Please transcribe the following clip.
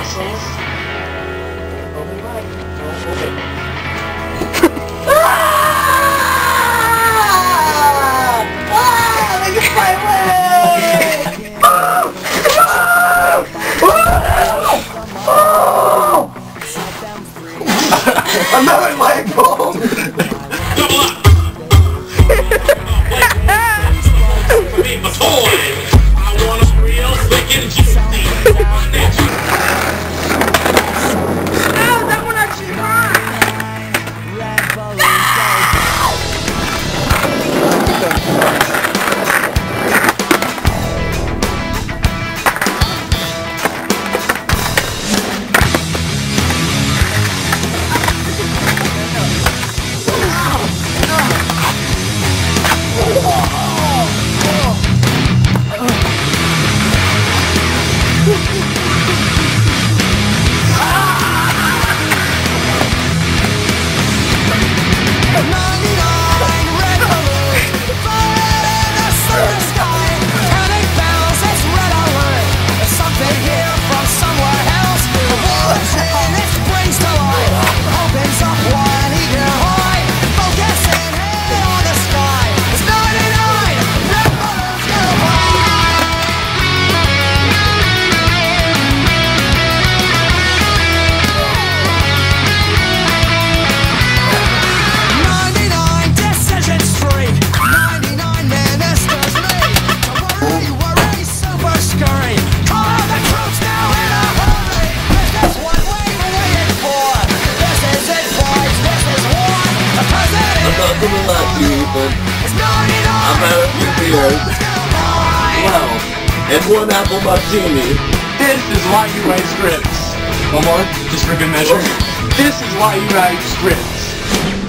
muscles. Open right. Don't open. They can fly away! Another light bulb! Double up! Be my toy! I want a real slick and juicy. That one actually hurt! I'm out of beer. Wow. And one apple martini. This is why you write scripts. One more, just for good measure. This is why you write scripts.